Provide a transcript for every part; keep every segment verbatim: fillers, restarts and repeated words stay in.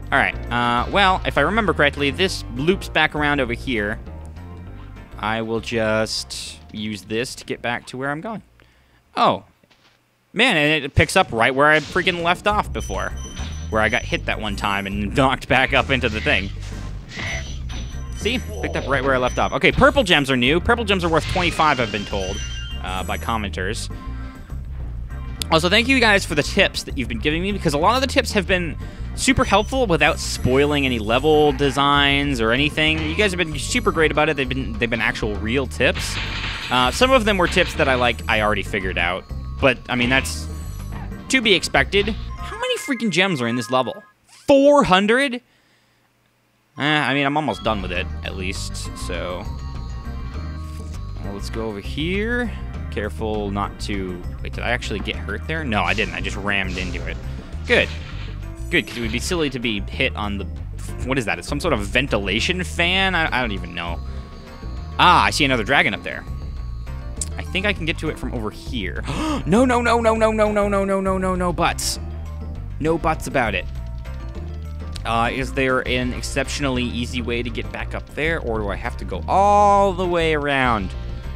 All right. Uh, well, if I remember correctly, this loops back around over here. I will just use this to get back to where I'm going. Oh. Man, and it picks up right where I freaking left off before. Where I got hit that one time and knocked back up into the thing. See? Picked up right where I left off. Okay, purple gems are new. Purple gems are worth twenty-five, I've been told, uh, by commenters. Also, thank you guys for the tips that you've been giving me, because a lot of the tips have been super helpful without spoiling any level designs or anything. You guys have been super great about it. They've been they've been actual real tips. Uh, some of them were tips that I like I already figured out. But, I mean, that's to be expected. How many freaking gems are in this level? four hundred? Eh, I mean, I'm almost done with it, at least. So, uh, let's go over here. Careful not to... Wait, did I actually get hurt there? No, I didn't. I just rammed into it. Good. Good, because it would be silly to be hit on the... What is that? It's some sort of ventilation fan? I, I don't even know. Ah, I see another dragon up there. I think I can get to it from over here. No, no, no, no, no, no, no, no, no, no, no, no buts. No buts about it. Uh, is there an exceptionally easy way to get back up there, or do I have to go all the way around?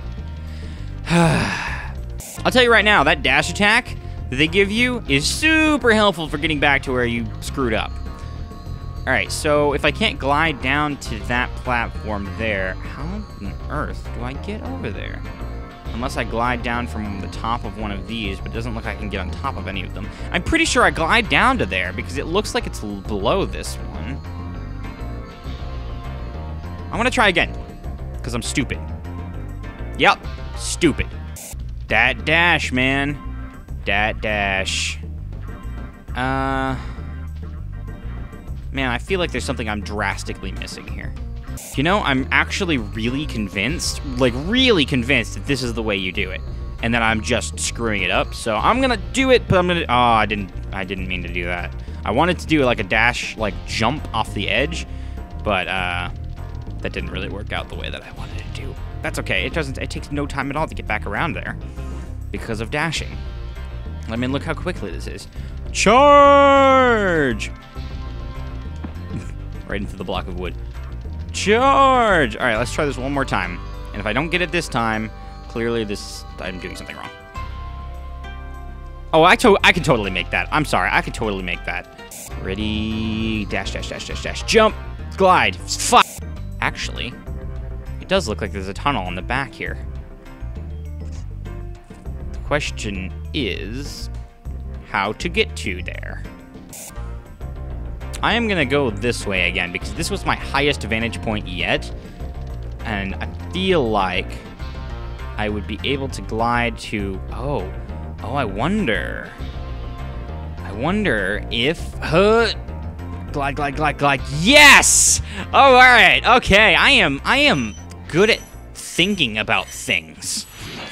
I'll tell you right now, that dash attack that they give you is super helpful for getting back to where you screwed up. All right, so if I can't glide down to that platform there, how on earth do I get over there? Unless I glide down from the top of one of these, but it doesn't look like I can get on top of any of them. I'm pretty sure I glide down to there, because it looks like it's below this one. I'm gonna try again, because I'm stupid. Yep, stupid. Dat dash, man. Dat dash. Uh... Man, I feel like there's something I'm drastically missing here. You know, I'm actually really convinced, like really convinced that this is the way you do it, and that I'm just screwing it up. So I'm gonna do it, but I'm gonna. Oh, I didn't. I didn't mean to do that. I wanted to do like a dash, like jump off the edge, but uh, that didn't really work out the way that I wanted it to. That's okay. It doesn't. It takes no time at all to get back around there because of dashing. I mean, look how quickly this is. Charge! Right into the block of wood. Charge! All right, let's try this one more time. And if I don't get it this time, clearly this I'm doing something wrong. Oh, I to I can totally make that. I'm sorry, I can totally make that. Ready? Dash, dash, dash, dash, dash. Jump! Glide! Fuck! Actually, it does look like there's a tunnel on the back here. The question is how to get to there. I am gonna go this way again because this was my highest vantage point yet, and I feel like I would be able to glide to, oh, oh, I wonder, I wonder if, uh, glide, glide, glide, glide, yes! Oh, all right, okay, I am, I am good at thinking about things.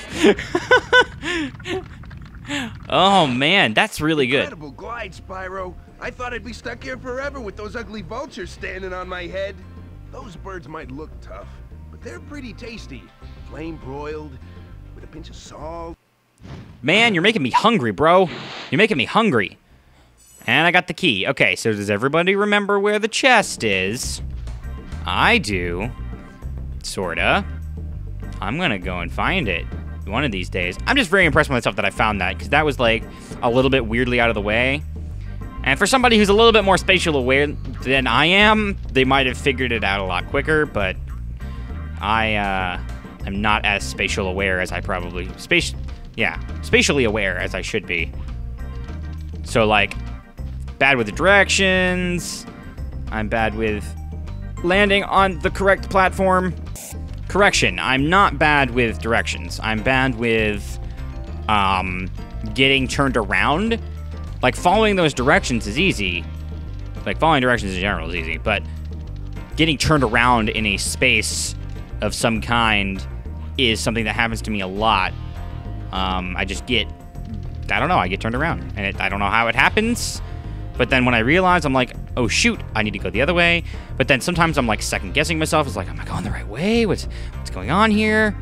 Oh man, that's really good. Incredible glide, Spyro. I thought I'd be stuck here forever with those ugly vultures standing on my head. Those birds might look tough, but they're pretty tasty. Flame broiled, with a pinch of salt. Man, you're making me hungry, bro. You're making me hungry. And I got the key. Okay, so does everybody remember where the chest is? I do. Sorta. I'm gonna go and find it one of these days. I'm just very impressed with myself that I found that, because that was like a little bit weirdly out of the way. And for somebody who's a little bit more spatial aware than I am, they might have figured it out a lot quicker, but I uh, am not as spatial aware as I probably... Space, yeah, spatially aware as I should be. So, like, bad with the directions. I'm bad with landing on the correct platform. Correction, I'm not bad with directions. I'm bad with um, getting turned around. Like, following those directions is easy. Like, following directions in general is easy, but getting turned around in a space of some kind is something that happens to me a lot. Um, I just get, I don't know, I get turned around. And it, I don't know how it happens, but then when I realize, I'm like, oh shoot, I need to go the other way. But then sometimes I'm like second guessing myself. It's like, am I going the right way? What's, what's going on here?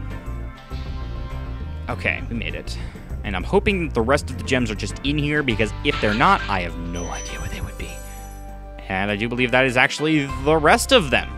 Okay, we made it. And I'm hoping the rest of the gems are just in here, because if they're not, I have no idea where they would be. And I do believe that is actually the rest of them.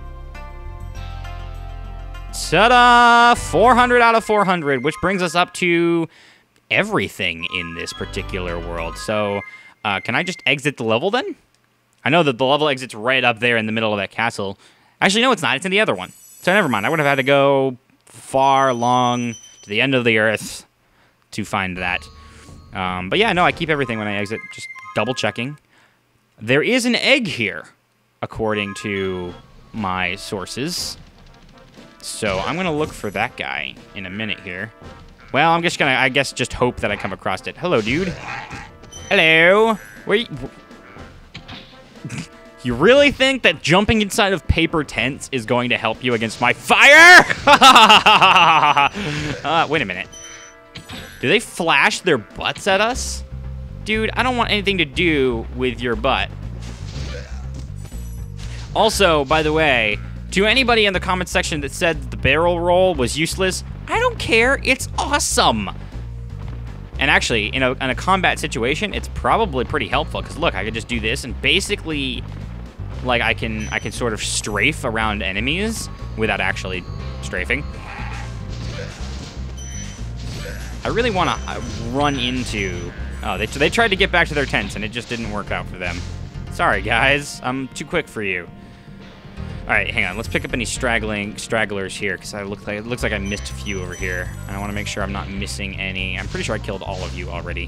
Ta-da! four hundred out of four hundred, which brings us up to everything in this particular world. So, uh, can I just exit the level then? I know that the level exit's right up there in the middle of that castle. Actually, no, it's not. It's in the other one. So never mind. I would have had to go far long to the end of the earth to find that. Um, but yeah, no, I keep everything when I exit. Just double checking. There is an egg here, according to my sources. So I'm going to look for that guy in a minute here. Well, I'm just going to, I guess, just hope that I come across it. Hello, dude. Hello. Where you... You really think that jumping inside of paper tents is going to help you against my fire? uh, wait a minute. Do they flash their butts at us? Dude, I don't want anything to do with your butt. Also, by the way, to anybody in the comment section that said that the barrel roll was useless, I don't care. It's awesome. And actually, in a, in a combat situation, it's probably pretty helpful. Because look, I could just do this and basically, like, I can I can sort of strafe around enemies without actually strafing. I really want to run into... Oh, they, they tried to get back to their tents, and it just didn't work out for them. Sorry, guys. I'm too quick for you. All right, hang on. Let's pick up any straggling stragglers here, because I look like it looks like I missed a few over here, and I want to make sure I'm not missing any. I'm pretty sure I killed all of you already.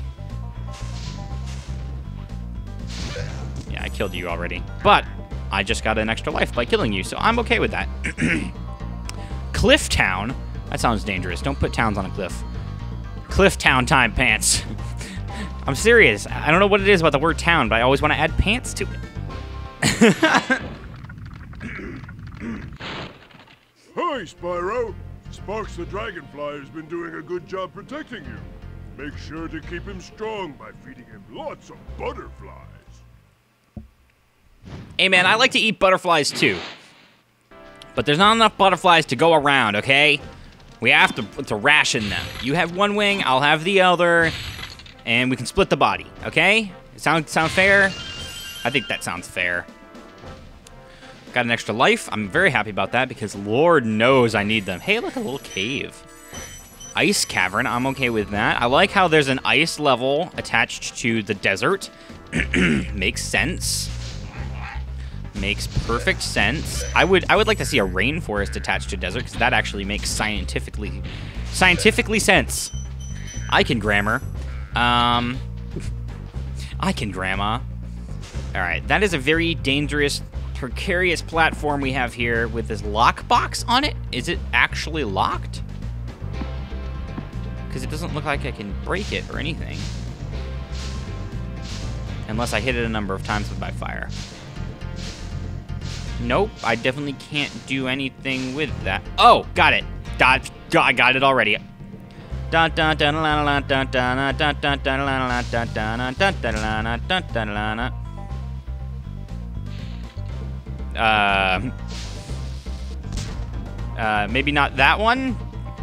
Yeah, I killed you already, but I just got an extra life by killing you, so I'm okay with that. Cliff Town. That sounds dangerous. Don't put towns on a cliff. Cliff Town time pants. I'm serious. I don't know what it is about the word town, but I always want to add pants to it. Hi, Spyro. Sparks the Dragonfly has been doing a good job protecting you. Make sure to keep him strong by feeding him lots of butterflies. Hey, man, I like to eat butterflies, too. But there's not enough butterflies to go around, okay? We have to, to ration them. You have one wing, I'll have the other, and we can split the body, okay? Sound, sound fair? I think that sounds fair. Got an extra life. I'm very happy about that because Lord knows I need them. Hey, look, a little cave. Ice cavern, I'm okay with that. I like how there's an ice level attached to the desert. Makes sense. Makes perfect sense. I would I would like to see a rainforest attached to desert because that actually makes scientifically scientifically sense. I can grammar. Um, I can grandma. All right, that is a very dangerous, precarious platform we have here with this lockbox on it. Is it actually locked? Because it doesn't look like I can break it or anything. Unless I hit it a number of times with my fire. Nope, I definitely can't do anything with that. Oh, got it. Got, got, got it already. Uh, uh, maybe not that one.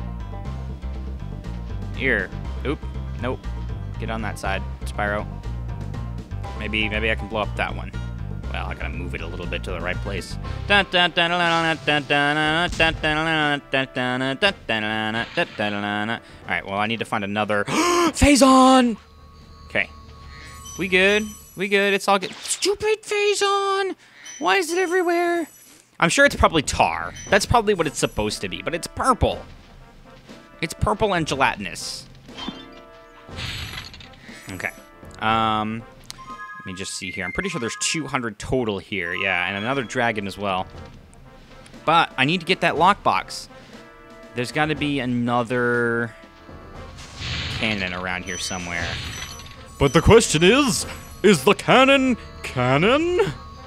Here. Oop. Nope. Get on that side, Spyro. Maybe, maybe I can blow up that one. Well, I gotta move it a little bit to the right place. Alright, well, I need to find another... Phazon! Okay. We good. We good. It's all good. Stupid Phazon! Why is it everywhere? I'm sure it's probably tar. That's probably what it's supposed to be, but it's purple. It's purple and gelatinous. Okay. Um... Let me just see here. I'm pretty sure there's two hundred total here. Yeah, and another dragon as well. But I need to get that lockbox. There's got to be another cannon around here somewhere. But the question is, is the cannon cannon?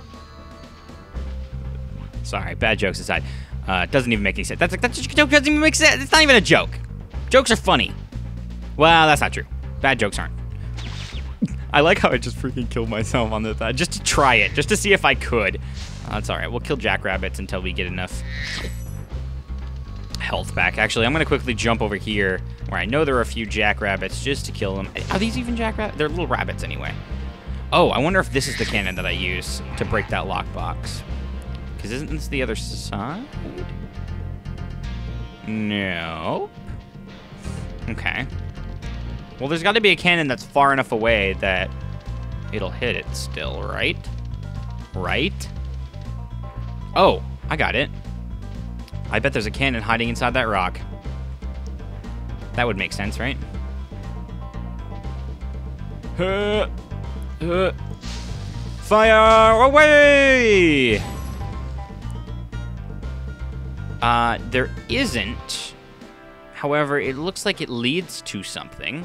Sorry, bad jokes aside. Uh, it doesn't even make any sense. That's, that's a joke doesn't even make sense. It's not even a joke. Jokes are funny. Well, that's not true. Bad jokes aren't. I like how I just freaking killed myself on this, uh, just to try it, just to see if I could. Uh, that's all right. We'll kill jackrabbits until we get enough health back. Actually, I'm going to quickly jump over here where I know there are a few jackrabbits just to kill them. Are these even jackrabbits? They're little rabbits anyway. Oh, I wonder if this is the cannon that I use to break that lockbox. Because isn't this the other side? No. Okay. Well, there's got to be a cannon that's far enough away that it'll hit it still, right? Right? Oh, I got it. I bet there's a cannon hiding inside that rock. That would make sense, right? Uh, uh, fire away! Uh, there isn't. However, it looks like it leads to something.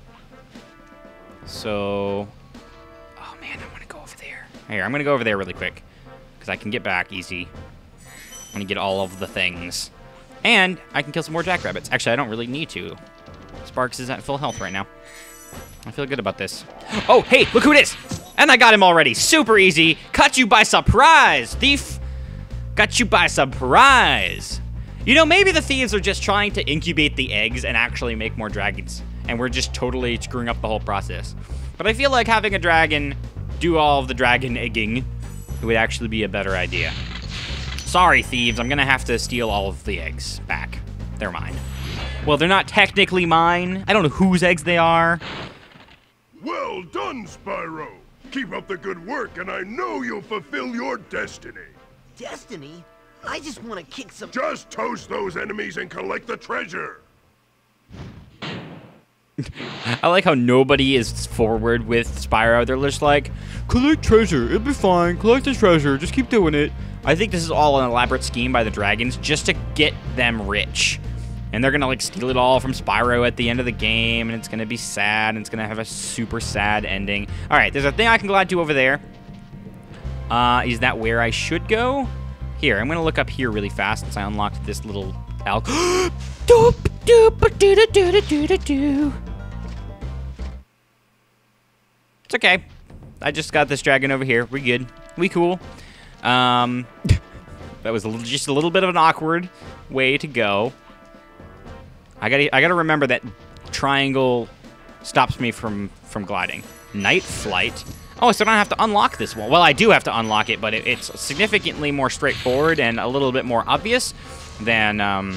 So... Oh, man, I want to go over there. Here, I'm going to go over there really quick. Because I can get back easy. I'm going to get all of the things. And I can kill some more jackrabbits. Actually, I don't really need to. Sparks is at full health right now. I feel good about this. Oh, hey, look who it is! And I got him already. Super easy. Caught you by surprise, thief. Got you by surprise. You know, maybe the thieves are just trying to incubate the eggs and actually make more dragons. And we're just totally screwing up the whole process. But I feel like having a dragon do all of the dragon egging would actually be a better idea. Sorry, thieves. I'm going to have to steal all of the eggs back. They're mine. Well, they're not technically mine. I don't know whose eggs they are. Well done, Spyro. Keep up the good work, and I know you'll fulfill your destiny. Destiny? I just want to kick some... Just toast those enemies and collect the treasure. I like how nobody is forward with Spyro. They're just like, collect treasure. It'll be fine. Collect the treasure. Just keep doing it. I think this is all an elaborate scheme by the dragons just to get them rich. And they're going to, like, steal it all from Spyro at the end of the game, and it's going to be sad, and it's going to have a super sad ending. All right, there's a thing I can glide to over there. Uh, is that where I should go? Here, I'm going to look up here really fast since I unlocked this little elk. Doop, doop, doo, doo, doo, doo, doo, doo. It's okay. I just got this dragon over here. We good. We cool. Um, that was a little, just a little bit of an awkward way to go. I gotta, I gotta remember that triangle stops me from, from gliding. Night flight. Oh, so I don't have to unlock this one. Well, I do have to unlock it, but it, it's significantly more straightforward and a little bit more obvious than, um,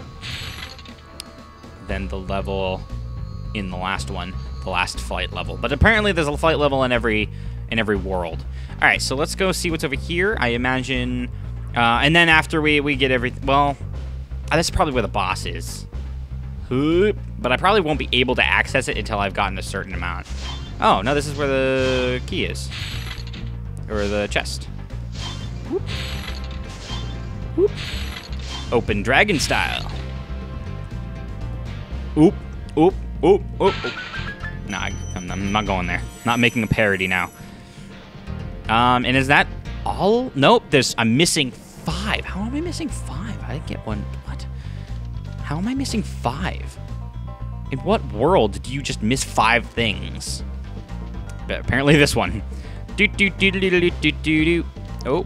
than the level in the last one, the last flight level. But apparently there's a flight level in every, in every world. All right, so let's go see what's over here. I imagine, uh, and then after we, we get everything, well, uh, that's probably where the boss is. But I probably won't be able to access it until I've gotten a certain amount. Oh, no, this is where the key is. Or the chest. Whoop. Whoop. Open dragon style. Oop, oop, oop, oop, oop. Nah, I, I'm, I'm not going there. Not making a parody now. Um, and is that all? Nope, there's, I'm missing five. How am I missing five? I didn't get one. What? How am I missing five? In what world do you just miss five things? But apparently this one. Do do do do do do do do. Oh.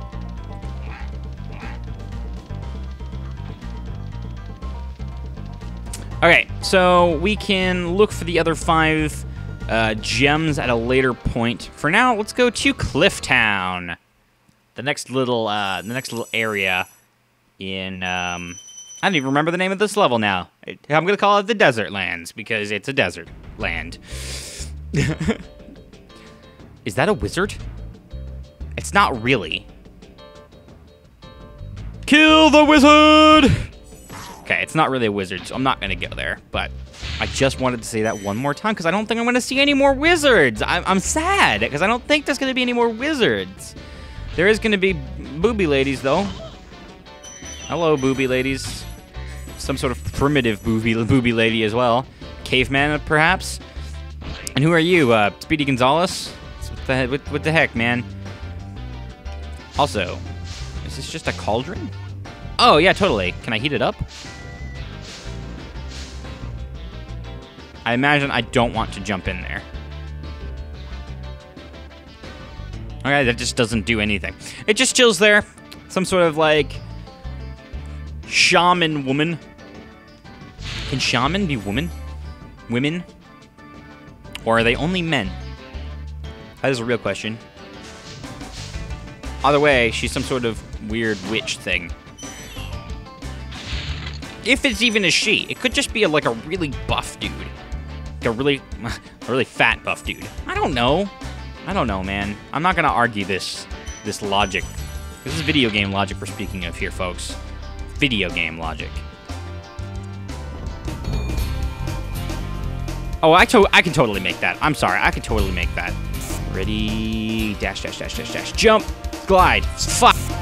Okay, so we can look for the other five uh, gems at a later point. For now, let's go to Cliff Town, the next little, uh, the next little area in. Um, I don't even remember the name of this level now. I'm gonna call it the Desert Lands because it's a desert land. Is that a wizard? It's not really. Kill the wizard! Okay, it's not really a wizard, so I'm not gonna go there. But I just wanted to say that one more time because I don't think I'm gonna see any more wizards. I'm, I'm sad because I don't think there's gonna be any more wizards. There is gonna be booby ladies though. Hello, booby ladies. Some sort of primitive booby, booby lady as well. Caveman, perhaps? And who are you, uh, Speedy Gonzales? What the, what, what the heck, man? Also, is this just a cauldron? Oh, yeah, totally. Can I heat it up? I imagine I don't want to jump in there. Okay, that just doesn't do anything. It just chills there. Some sort of, like, shaman woman. Can shaman be women? Women? Or are they only men? That is a real question. Either way, she's some sort of weird witch thing. If it's even a she, it could just be a, like a really buff dude. Like a really, a really fat buff dude. I don't know. I don't know, man. I'm not gonna argue this, this logic. This is video game logic we're speaking of here, folks. Video game logic. Oh, I to I can totally make that. I'm sorry, I can totally make that. Ready? Dash, dash, dash, dash, dash. Jump. Glide. Fuck.